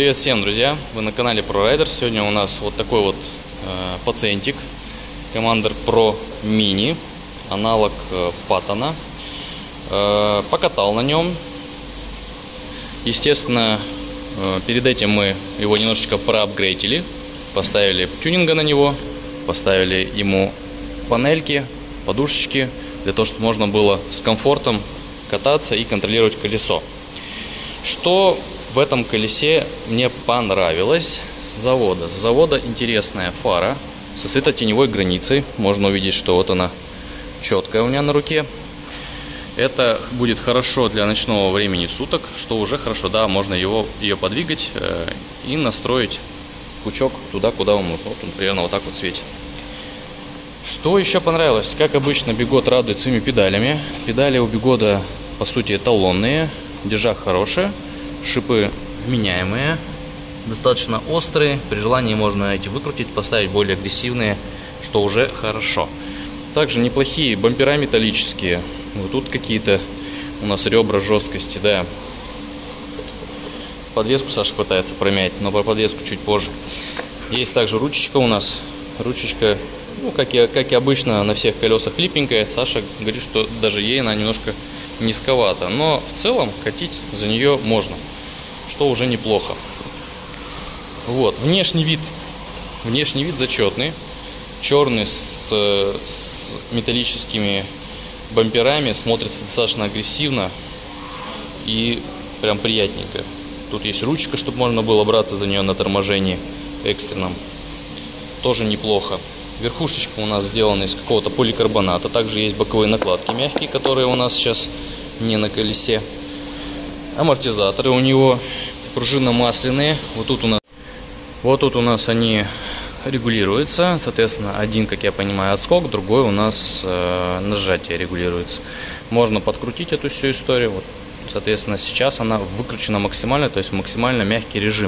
Привет всем, друзья! Вы на канале ProRider. Сегодня у нас вот такой вот пациентик Commander Pro Mini, аналог Паттона. Покатал на нем. Естественно, перед этим мы его немножечко проапгрейдили, поставили тюнинга на него, поставили ему панельки, подушечки, для того, чтобы можно было с комфортом кататься и контролировать колесо. Что в этом колесе мне понравилось с завода? С завода интересная фара со светотеневой границей. Можно увидеть, что вот она четкая у меня на руке. Это будет хорошо для ночного времени суток, что уже хорошо. Да, можно ее подвигать и настроить пучок туда, куда вам нужно. Вот он примерно вот так вот светит. Что еще понравилось? Как обычно, Бигот радует своими педалями. Педали у Бигота, по сути, эталонные. Держак хороший. Шипы вменяемые. Достаточно острые. При желании можно эти выкрутить, поставить более агрессивные, что уже хорошо. Также неплохие бампера металлические. Вот тут какие-то у нас ребра жесткости, да. Подвеску Саша пытается промять, но про подвеску чуть позже. Есть также ручечка у нас. Ручечка, ну, как и обычно, на всех колесах липенькая. Саша говорит, что даже ей она немножко низковата. Но в целом катить за нее можно, что уже неплохо. Вот, внешний вид зачетный. Черный с металлическими бамперами, смотрится достаточно агрессивно и прям приятненько. Тут есть ручка, чтобы можно было браться за нее на торможении экстренном. Тоже неплохо. Верхушечка у нас сделана из какого-то поликарбоната. Также есть боковые накладки мягкие, которые у нас сейчас не на колесе. Амортизаторы у него пружинно-масляные. Вот тут у нас они регулируются. Соответственно, один, как я понимаю, отскок, другой у нас нажатие регулируется. Можно подкрутить эту всю историю. Вот, соответственно, сейчас она выкручена максимально, то есть максимально мягкий режим.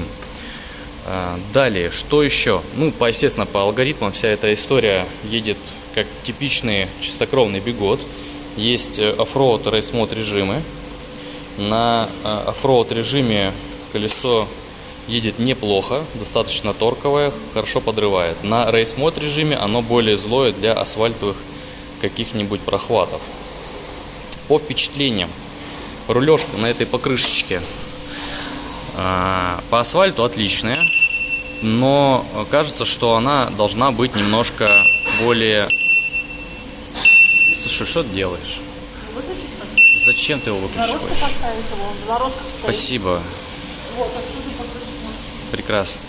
Далее, что еще? Ну, естественно, по алгоритмам вся эта история едет как типичный чистокровный Бигот. Есть оффроуд, рейс-мод режимы. На оффроуд режиме колесо едет неплохо, достаточно торковое, хорошо подрывает. На рейс-мод режиме оно более злое для асфальтовых каких-нибудь прохватов. По впечатлениям, рулежка на этой покрышечке по асфальту отличная, но кажется, что она должна быть немножко более... Слушай, что ты делаешь? Выключить хочу. Зачем ты его выключиваешь? Дорожку поставить его, он дорожка стоит. Спасибо. Вот, отсюда покрышек можно. Прекрасно.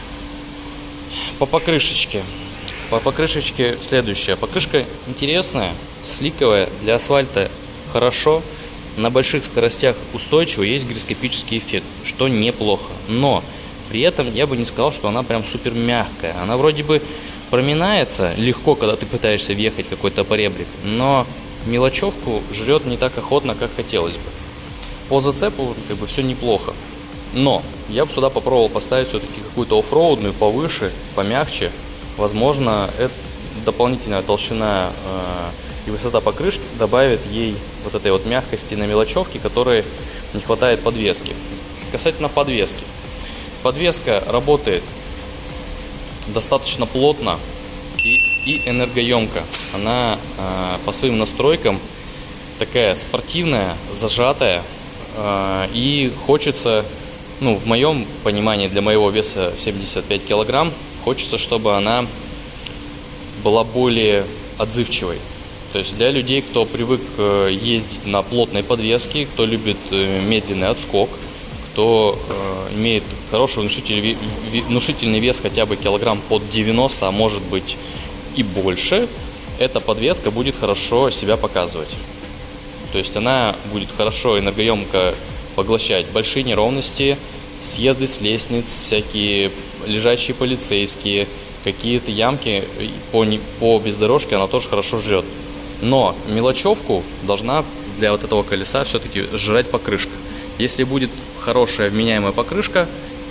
По покрышечке. По покрышечке следующая. Покрышка интересная, сликовая, для асфальта хорошо. На больших скоростях устойчиво, есть гироскопический эффект, что неплохо. Но при этом я бы не сказал, что она прям супер мягкая. Она вроде бы проминается легко, когда ты пытаешься въехать какой-то поребрик, но мелочевку жрет не так охотно, как хотелось бы. По зацепу как бы все неплохо. Но я бы сюда попробовал поставить все-таки какую-то оффроудную, повыше, помягче. Возможно, это дополнительная толщина и высота покрышки добавит ей вот этой вот мягкости на мелочевке, которой не хватает подвески. Касательно подвески. Подвеска работает достаточно плотно и энергоемко. Она по своим настройкам такая спортивная, зажатая, и хочется, ну, в моем понимании, для моего веса в 75 килограмм, хочется, чтобы она была более отзывчивой. То есть для людей, кто привык ездить на плотной подвеске, кто любит медленный отскок, кто имеет хороший внушительный вес хотя бы килограмм под 90, а может быть и больше, эта подвеска будет хорошо себя показывать. То есть она будет хорошо энергоемко поглощать большие неровности, съезды с лестниц, всякие лежачие полицейские, какие-то ямки по бездорожке она тоже хорошо жрет. Но мелочевку должна для вот этого колеса все-таки жрать покрышка. Если будет хорошая вменяемая покрышка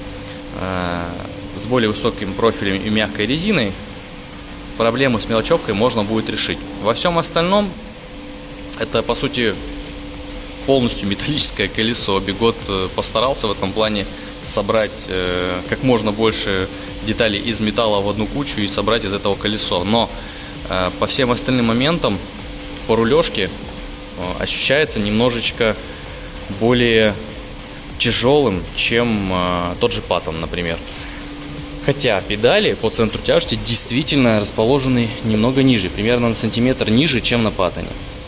с более высоким профилем и мягкой резиной, проблему с мелочевкой можно будет решить. Во всем остальном это, по сути, полностью металлическое колесо. Бигот постарался в этом плане собрать как можно больше деталей из металла в одну кучу и собрать из этого колесо. Но по всем остальным моментам по рулежке ощущается немножечко более тяжелым, чем тот же Паттон, например. Хотя педали по центру тяжести действительно расположены немного ниже, примерно на сантиметр ниже, чем на Паттоне.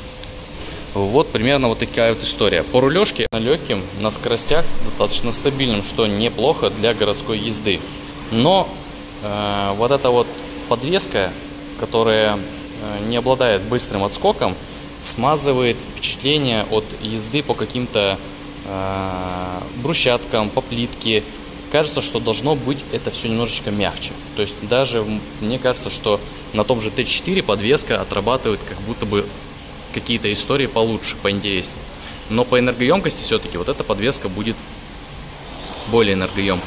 Вот примерно вот такая вот история. По рулежке легким, на скоростях достаточно стабильным, что неплохо для городской езды. Но вот эта вот подвеска, которая не обладает быстрым отскоком, смазывает впечатление от езды по каким-то брусчаткам, по плитке. Кажется, что должно быть это все немножечко мягче. То есть даже мне кажется, что на том же Т4 подвеска отрабатывает как будто бы какие-то истории получше, поинтереснее. Но по энергоемкости все-таки вот эта подвеска будет более энергоемкой.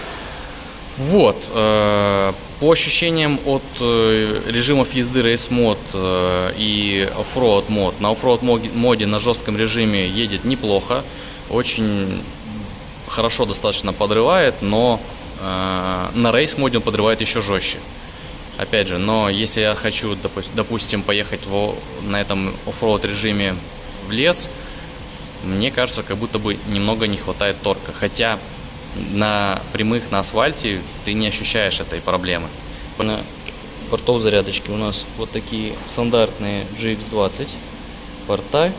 Вот. По ощущениям от режимов езды Race Mode и Offroad Mode. На Offroad моде на жестком режиме едет неплохо. Очень хорошо достаточно подрывает, но на рейс моде он подрывает еще жестче. Опять же, но если я хочу, допустим, поехать на этом оффроуд режиме в лес, мне кажется, как будто бы немного не хватает торка. Хотя на прямых, на асфальте ты не ощущаешь этой проблемы. На портов зарядочки у нас вот такие стандартные GX20 порты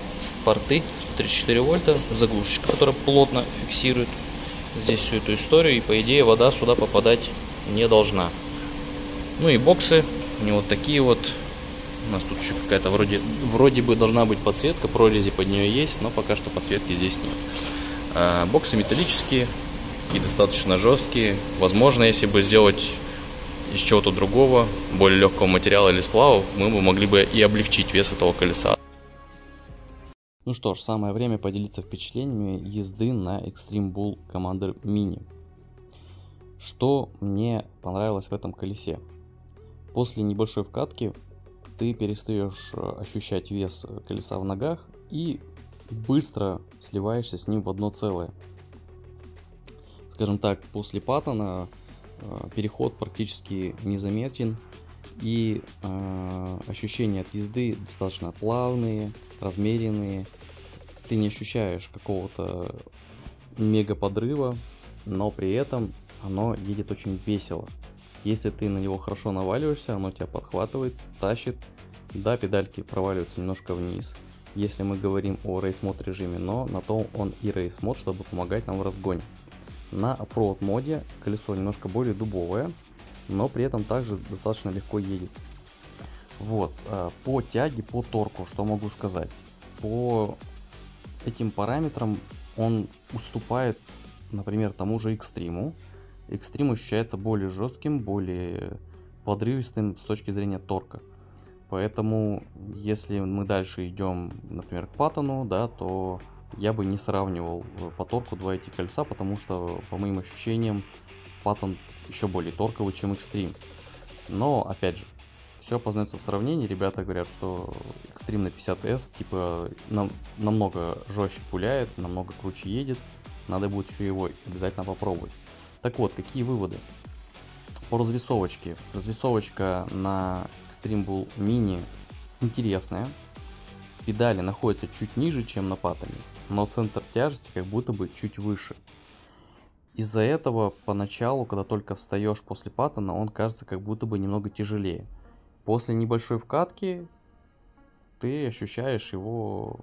134 вольта, заглушечка, которая плотно фиксирует здесь всю эту историю, и по идее вода сюда попадать не должна. Ну и боксы, они вот такие вот. У нас тут еще какая-то вроде бы должна быть подсветка, прорези под нее есть, но пока что подсветки здесь нет. Боксы металлические, такие достаточно жесткие. Возможно, если бы сделать из чего-то другого, более легкого материала или сплава, мы бы могли бы и облегчить вес этого колеса. Ну что ж, самое время поделиться впечатлениями езды на Extreme Bull Commander Mini. Что мне понравилось в этом колесе? После небольшой вкатки ты перестаешь ощущать вес колеса в ногах и быстро сливаешься с ним в одно целое. Скажем так, после Паттона переход практически незаметен, и ощущения от езды достаточно плавные, размеренные. Ты не ощущаешь какого-то мега подрыва, но при этом оно едет очень весело. Если ты на него хорошо наваливаешься, оно тебя подхватывает, тащит. Да, педальки проваливаются немножко вниз, если мы говорим о Race Mode режиме, но на то он и Race Mode, чтобы помогать нам в разгоне. На Offroad моде колесо немножко более дубовое, но при этом также достаточно легко едет. Вот, по тяге, по торку, что могу сказать? По этим параметрам он уступает, например, тому же Extreme. Extreme ощущается более жестким, более подрывистым с точки зрения торка. Поэтому, если мы дальше идем, например, к Паттону, да, то я бы не сравнивал по торку два эти колеса, потому что, по моим ощущениям, Паттон еще более торковый, чем Extreme. Но, опять же, все познается в сравнении. Ребята говорят, что Extreme на 50S типа намного жестче пуляет, намного круче едет. Надо будет еще его обязательно попробовать. Так вот, какие выводы? По развесовочке. Развесовочка на Extreme Bull Mini интересная. Педали находятся чуть ниже, чем на Паттоне, но центр тяжести как будто бы чуть выше. Из-за этого поначалу, когда только встаешь после Паттона, он кажется как будто бы немного тяжелее. После небольшой вкатки ты ощущаешь его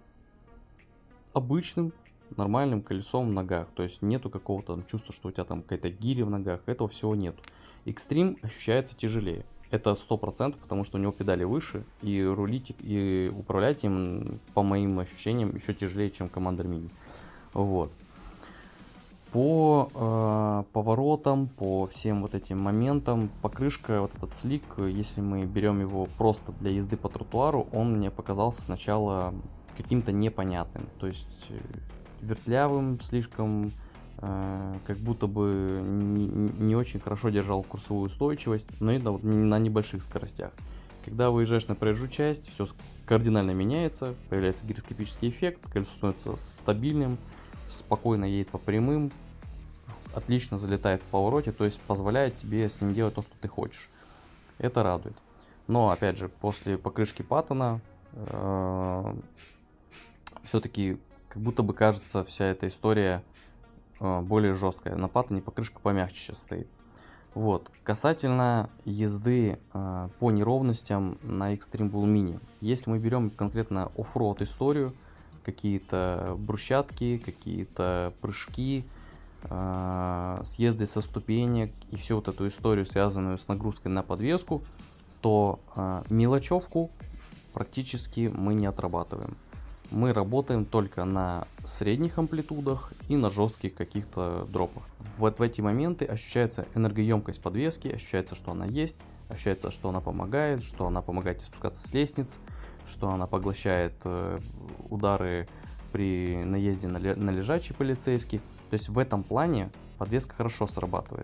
обычным, нормальным колесом в ногах. То есть нету какого-то там чувства, что у тебя там какая-то гиря в ногах. Этого всего нету. Extreme ощущается тяжелее. Это 100%, потому что у него педали выше, и рулить и управлять им, по моим ощущениям, еще тяжелее, чем Commander Mini. Вот. По поворотам, по всем вот этим моментам, покрышка, вот этот слик, если мы берем его просто для езды по тротуару, он мне показался сначала каким-то непонятным. То есть вертлявым слишком, как будто бы не очень хорошо держал курсовую устойчивость, но это вот на небольших скоростях. Когда выезжаешь на проезжую часть, все кардинально меняется, появляется гироскопический эффект, колесо становится стабильным, спокойно едет по прямым, отлично залетает в повороте, то есть позволяет тебе с ним делать то, что ты хочешь. Это радует. Но опять же, после покрышки Паттона все-таки как будто бы кажется вся эта история более жесткая. На Паттоне покрышка помягче сейчас стоит. Вот. Касательно езды по неровностям на Extreme Bull Mini. Если мы берем конкретно оффроуд историю, какие-то брусчатки, какие-то прыжки, съезды со ступенек и всю вот эту историю, связанную с нагрузкой на подвеску, то мелочевку практически мы не отрабатываем. Мы работаем только на средних амплитудах и на жестких каких-то дропах. Вот в эти моменты ощущается энергоемкость подвески, ощущается, что она есть, ощущается, что она помогает тебе спускаться с лестниц, что она поглощает удары при наезде на лежачий полицейский. То есть в этом плане подвеска хорошо срабатывает.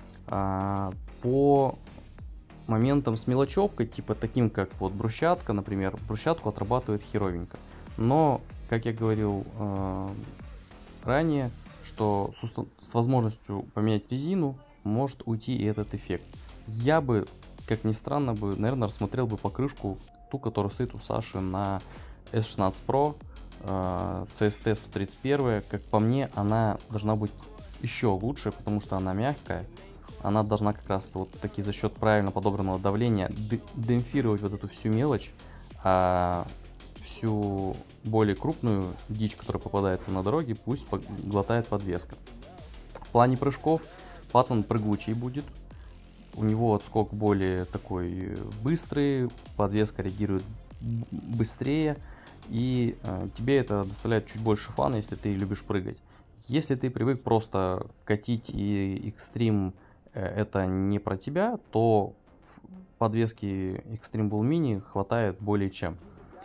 По моментам с мелочевкой, типа таким как вот брусчатка, например, брусчатку отрабатывает херовенько. Но, как я говорил ранее, что с возможностью поменять резину может уйти и этот эффект. Я бы, как ни странно, наверное, рассмотрел бы покрышку, ту, которая стоит у Саши на S16 Pro, CST 131. Как по мне, она должна быть еще лучше, потому что она мягкая. Она должна как раз вот таки за счет правильно подобранного давления демпфировать вот эту всю мелочь, а всю более крупную дичь, которая попадается на дороге, пусть глотает подвеска. В плане прыжков Паттон прыгучий будет. У него отскок более такой быстрый, подвеска реагирует быстрее, и тебе это доставляет чуть больше фана, если ты любишь прыгать. Если ты привык просто катить и экстрим это не про тебя, то подвески Extreme Bull Mini хватает более чем.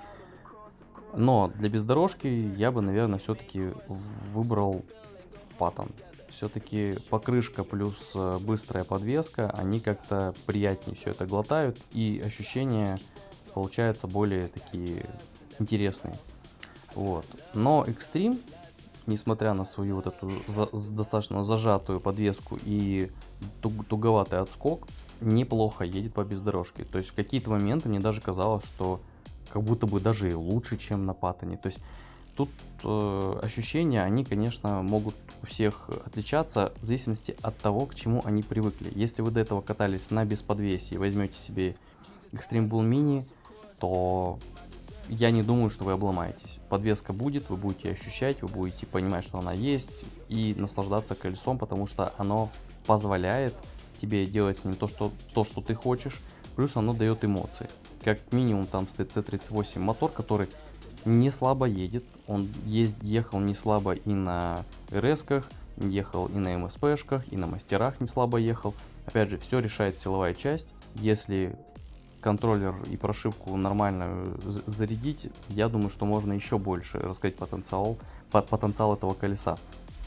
Но для бездорожки я бы, наверное, все-таки выбрал Паттон. Все-таки покрышка плюс быстрая подвеска, они как-то приятнее все это глотают, и ощущения получаются более такие интересные. Вот. Но Extreme, несмотря на свою вот эту достаточно зажатую подвеску и туговатый отскок, неплохо едет по бездорожке. То есть в какие-то моменты мне даже казалось, что как будто бы даже и лучше, чем на Паттоне. То есть тут ощущения, они, конечно, могут у всех отличаться в зависимости от того, к чему они привыкли. Если вы до этого катались на бесподвесии и возьмете себе Extreme Bull Mini, то я не думаю, что вы обломаетесь. Подвеска будет, вы будете ощущать, вы будете понимать, что она есть, и наслаждаться колесом, потому что оно позволяет тебе делать с ним то, что ты хочешь, плюс оно дает эмоции. Как минимум там стоит C38 мотор, который не слабо едет, он ехал не слабо и на РС-ках, ехал и на МСП-шках, и на мастерах не слабо ехал. Опять же, все решает силовая часть. Если контроллер и прошивку нормально зарядить, я думаю, что можно еще больше раскрыть потенциал этого колеса.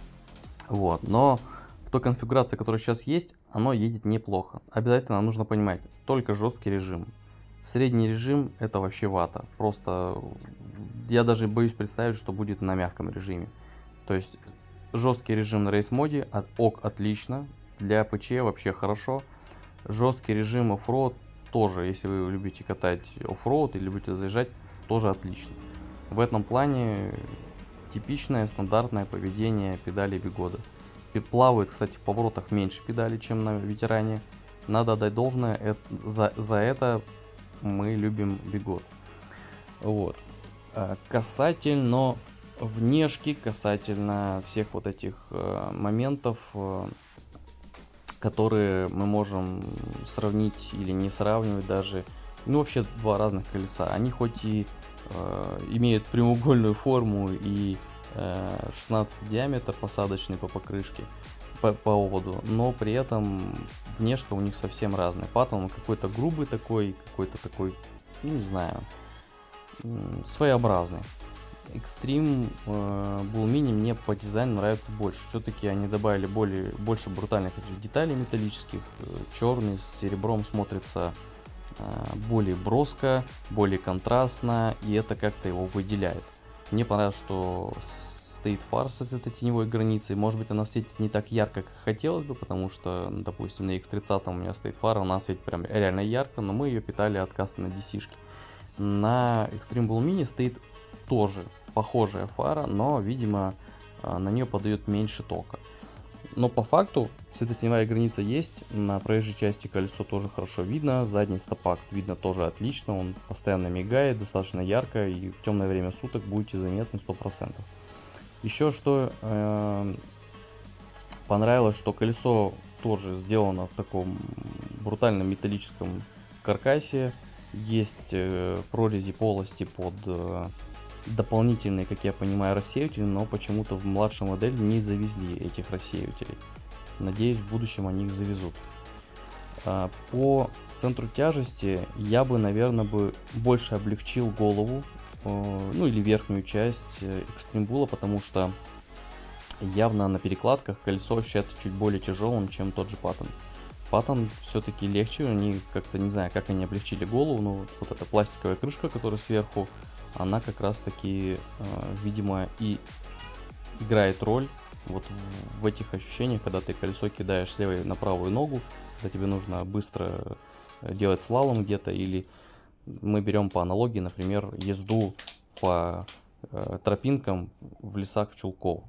Вот, но в той конфигурации, которая сейчас есть, оно едет неплохо. Обязательно нужно понимать, только жесткий режим. Средний режим это вообще вата. Просто я даже боюсь представить, что будет на мягком режиме. То есть жесткий режим на рейс моде ок отлично, для ПЧ вообще хорошо. Жесткий режим оффроуд тоже, если вы любите катать оффроуд и любите заезжать, тоже отлично. В этом плане типичное стандартное поведение педали Бигода. Плавают, кстати, в поворотах меньше педали, чем на ветеране. Надо отдать должное, за это мы любим Бигод. Вот. Касательно внешки, касательно всех вот этих моментов, которые мы можем сравнить или не сравнивать даже. Ну, вообще два разных колеса. Они хоть и имеют прямоугольную форму и 16 диаметр посадочный по покрышке, по оводу, но при этом внешка у них совсем разная. Паттон какой-то грубый такой, какой-то такой, не знаю, своеобразный. Extreme Bull Mini мне по дизайну нравится больше. Все-таки они добавили больше брутальных деталей металлических. Черный с серебром смотрится более броско, более контрастно, и это как-то его выделяет. Мне понравилось, что стоит фара с этой теневой границей. Может быть, она светит не так ярко, как хотелось бы, потому что, допустим, на X30 у меня стоит фара, она светит прям реально ярко, но мы ее питали от кастомной DC-шки. На Extreme Bull Mini стоит тоже похожая фара, но, видимо, на нее подает меньше тока. Но по факту светотеневая граница есть, на проезжей части колесо тоже хорошо видно, задний стопак видно тоже отлично, он постоянно мигает, достаточно ярко, и в темное время суток будете заметны 100%. Еще что понравилось, что колесо тоже сделано в таком брутальном металлическом каркасе, есть прорези, полости под дополнительные, как я понимаю, рассеиватели, но почему-то в младшую модель не завезли этих рассеивателей. Надеюсь, в будущем они их завезут. По центру тяжести я бы, наверное, больше облегчил голову, ну или верхнюю часть Extreme Bull, потому что явно на перекладках колесо ощущается чуть более тяжелым, чем тот же Patton. Patton все-таки легче, они как-то, не знаю, как они облегчили голову, но вот эта пластиковая крышка, которая сверху, она как раз таки, видимо, и играет роль вот в этих ощущениях, когда ты колесо кидаешь с левой на правую ногу, когда тебе нужно быстро делать слалом где-то, или мы берем по аналогии, например, езду по тропинкам в лесах в Чулково.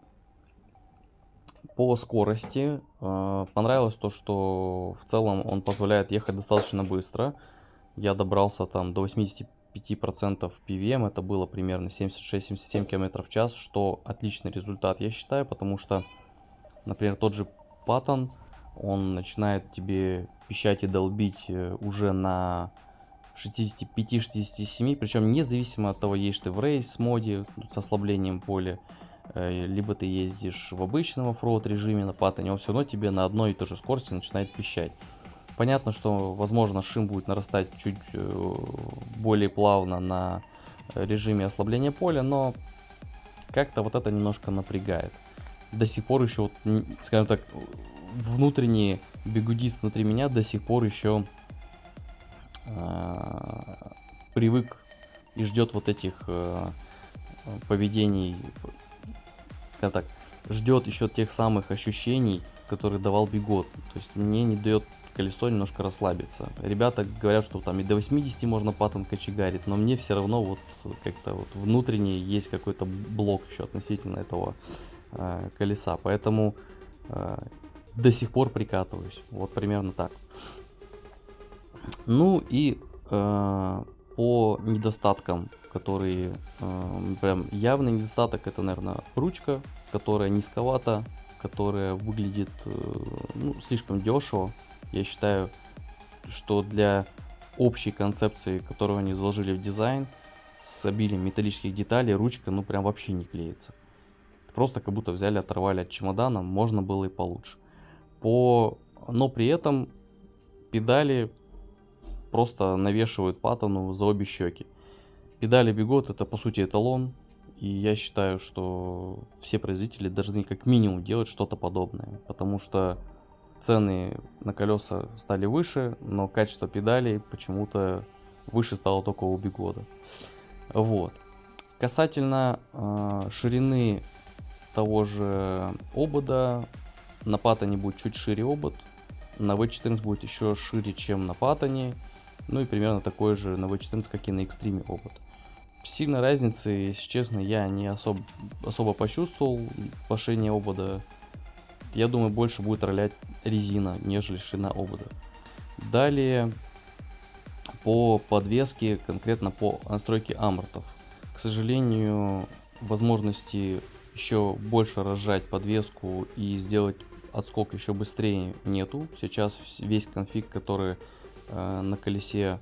По скорости понравилось то, что в целом он позволяет ехать достаточно быстро. Я добрался там до 85% PVM, это было примерно 76-77 км в час, что отличный результат, я считаю, потому что, например, тот же Patton, он начинает тебе пищать и долбить уже на 65-67, причем независимо от того, едешь ты в рейс моде с ослаблением поля, либо ты ездишь в обычном оффроуд режиме на Patton, он все равно тебе на одной и той же скорости начинает пищать. Понятно, что, возможно, шим будет нарастать чуть более плавно на режиме ослабления поля, но как-то вот это немножко напрягает. До сих пор еще, скажем так, внутренний бигудист внутри меня до сих пор еще привык и ждет вот этих поведений, скажем так, ждет еще тех самых ощущений, которые давал бигот. То есть мне не дает колесо немножко расслабиться. Ребята говорят, что там и до 80 можно Patton кочегарить, но мне все равно вот как-то вот внутренне есть какой-то блок еще относительно этого колеса, поэтому до сих пор прикатываюсь, вот примерно так. Ну и по недостаткам, которые прям явный недостаток, это, наверное, ручка, которая низковата, которая выглядит слишком дешево. Я считаю, что для общей концепции, которую они заложили в дизайн, с обилием металлических деталей, ручка прям вообще не клеится. Просто как будто взяли, оторвали от чемодана, можно было и получше. Но при этом педали просто навешивают Patton за обе щеки. Педали бигот — это по сути эталон, и я считаю, что все производители должны как минимум делать что-то подобное, потому что цены на колеса стали выше, но качество педалей почему-то выше стало только у бигода. Вот. Касательно ширины того же обода, на Patton будет чуть шире обод, на V14 будет еще шире, чем на Patton, ну и примерно такой же на V14, как и на Extreme обод. Сильной разницы, если честно, я не особо почувствовал по ширине обода. Я думаю, больше будет ролять резина, нежели ширина обода. Далее по подвеске, конкретно по настройке амортов. К сожалению, возможности еще больше разжать подвеску и сделать отскок еще быстрее нету. Сейчас весь конфиг, который на колесе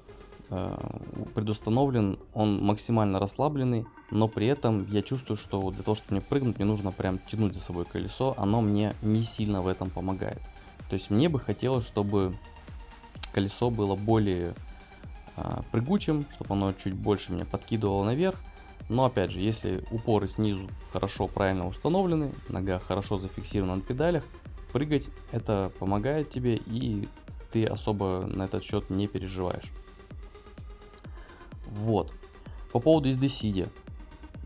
предустановлен, он максимально расслабленный, но при этом я чувствую, что для того, чтобы мне прыгнуть, мне нужно прям тянуть за собой колесо, оно мне не сильно в этом помогает. То есть мне бы хотелось, чтобы колесо было более прыгучим, чтобы оно чуть больше меня подкидывало наверх. Но опять же, если упоры снизу хорошо, правильно установлены, нога хорошо зафиксирована на педалях, прыгать это помогает тебе, и ты особо на этот счет не переживаешь. Вот. По поводу езды сидя.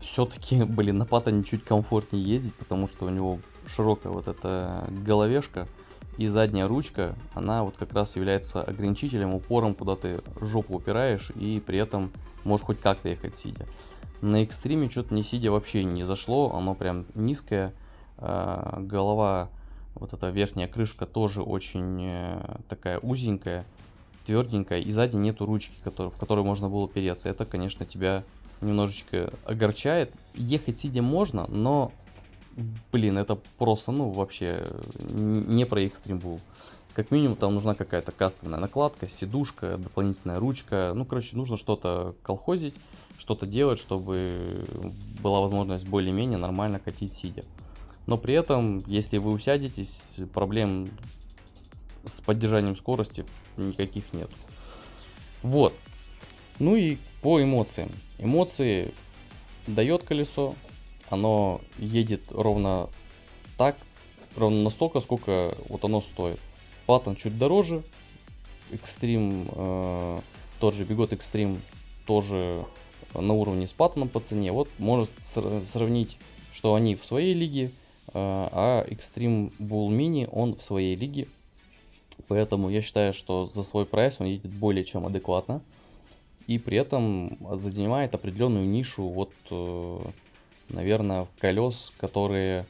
все-таки, блин, на Паттоне чуть комфортнее ездить, потому что у него широкая вот эта головешка и задняя ручка, она вот как раз является ограничителем, упором, куда ты жопу упираешь и при этом можешь хоть как-то ехать сидя. На экстриме что-то не сидя вообще не зашло, оно прям низкое, голова, вот эта верхняя крышка тоже очень такая узенькая, тверденькая, и сзади нету ручки, в которой можно было опереться. Это, конечно, тебя немножечко огорчает. Ехать сидя можно, но, блин, это просто, ну, вообще не про экстрим был. Как минимум там нужна какая-то кастомная накладка, сидушка, дополнительная ручка. Ну, короче, нужно что-то колхозить, что-то делать, чтобы была возможность более-менее нормально катить сидя. Но при этом, если вы усядетесь, проблем с поддержанием скорости никаких нет. Вот. Ну и по эмоциям. Эмоции дает колесо. Оно едет ровно так, ровно настолько, сколько вот оно стоит. Паттон чуть дороже. Экстрим, тот же Bigot Extreme тоже на уровне с Паттоном по цене. Вот можно сравнить, что они в своей лиге, а Extreme Bull Mini он в своей лиге. Поэтому я считаю, что за свой прайс он едет более чем адекватно. И при этом занимает определенную нишу, вот, наверное, колес, которые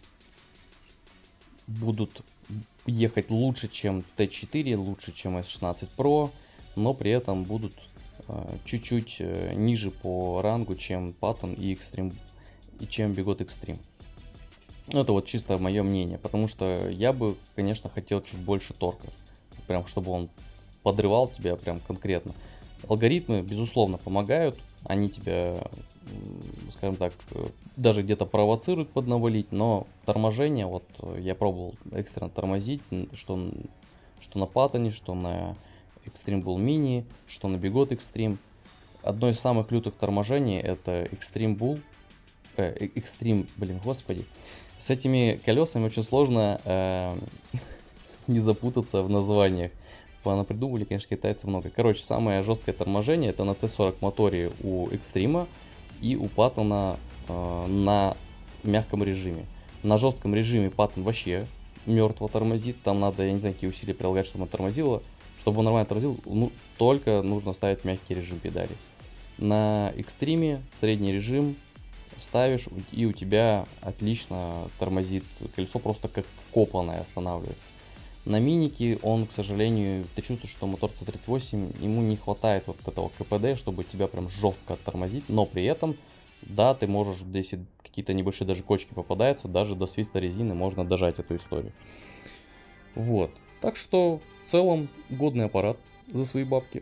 будут ехать лучше, чем T4, лучше, чем S16 Pro, но при этом будут чуть-чуть ниже по рангу, чем Паттон и Extreme, и чем Bigot Extreme. Это вот чисто мое мнение, потому что я бы, конечно, хотел чуть больше торка, прям чтобы он подрывал тебя прям конкретно. Алгоритмы, безусловно, помогают, они тебя, скажем так, даже где-то провоцируют поднавалить, но торможение, вот я пробовал экстренно тормозить, что на Паттоне, что на Extreme Bull Mini, что на Bigot Extreme. Одно из самых лютых торможений это Extreme Bull, Extreme, блин, господи. С этими колесами очень сложно не запутаться в названиях. Понапридумывали, конечно, китайцы много. Короче, самое жесткое торможение это на C40 моторе у Extreme и у Паттона на мягком режиме. На жестком режиме Паттон вообще мертво тормозит. Там надо, я не знаю, какие усилия прилагать, чтобы он тормозило. Чтобы он нормально тормозил, ну, только нужно ставить мягкий режим педали. На Extreme средний режим ставишь, и у тебя отлично тормозит колесо, просто как вкопанное останавливается. На минике он, к сожалению, ты чувствуешь, что мотор C38, ему не хватает вот этого КПД, чтобы тебя прям жестко тормозить, но при этом, да, ты можешь, если какие-то небольшие даже кочки попадаются, даже до свиста резины можно дожать эту историю. Вот, так что в целом годный аппарат за свои бабки.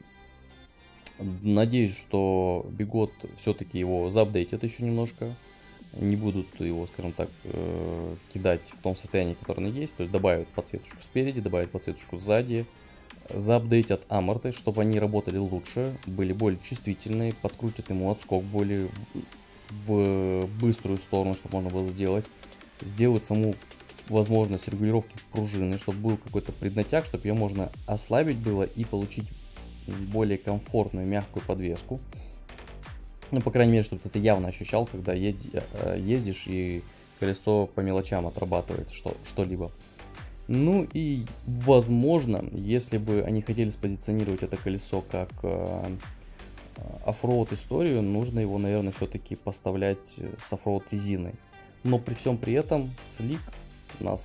Надеюсь, что Bigot все-таки его заапдейтят еще немножко. Не будут его, скажем так, кидать в том состоянии, которое он есть. То есть добавят подсветочку спереди, добавят подсветочку сзади. Заапдейтят аморты, чтобы они работали лучше, были более чувствительные. Подкрутят ему отскок более в быструю сторону, чтобы можно было сделать. Сделают саму возможность регулировки пружины, чтобы был какой-то преднатяг, чтобы ее можно ослабить было и получить более комфортную мягкую подвеску. Ну, по крайней мере, чтобы ты это явно ощущал, когда ездишь и колесо по мелочам отрабатывает что-либо. Ну и, возможно, если бы они хотели спозиционировать это колесо как оффроуд историю, нужно его, наверное, все-таки поставлять с оффроуд резиной. Но при всем при этом Slick нам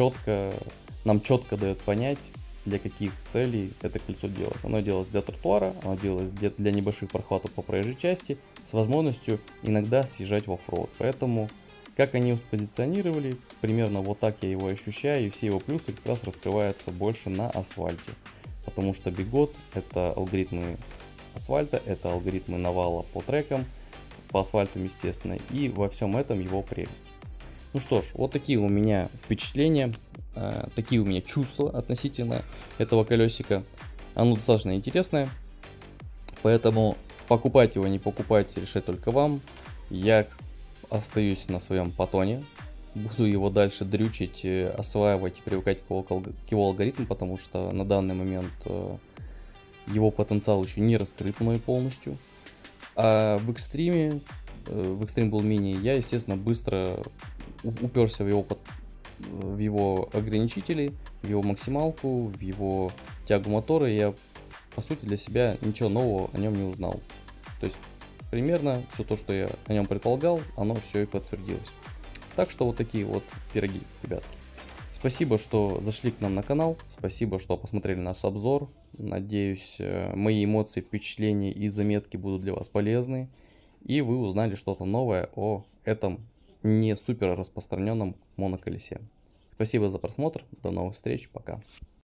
четко дает понять, для каких целей это колесо делалось. Оно делалось для тротуара, оно делалось для небольших прохватов по проезжей части, с возможностью иногда съезжать в оффроуд. Поэтому, как они его спозиционировали, примерно вот так я его ощущаю, и все его плюсы как раз раскрываются больше на асфальте. Потому что Bigot это алгоритмы асфальта, это алгоритмы навала по трекам, по асфальту, естественно, и во всем этом его прелесть. Ну что ж, вот такие у меня впечатления, такие у меня чувства относительно этого колесика. Оно достаточно интересное, поэтому покупать его, не покупать, решать только вам. Я остаюсь на своем Паттоне, буду его дальше дрючить, осваивать и привыкать к его алгоритму, потому что на данный момент его потенциал еще не раскрыт мной полностью. А в экстриме в Extreme Bull Mini, я, естественно, быстро уперся в его ограничители, в его максималку, в его тягу мотора. Я, по сути, для себя ничего нового о нем не узнал. То есть, примерно все то, что я о нем предполагал, оно все и подтвердилось. Так что вот такие вот пироги, ребятки. Спасибо, что зашли к нам на канал. Спасибо, что посмотрели наш обзор. Надеюсь, мои эмоции, впечатления и заметки будут для вас полезны. И вы узнали что-то новое о этом не супер распространенном моноколесе. Спасибо за просмотр. До новых встреч. Пока.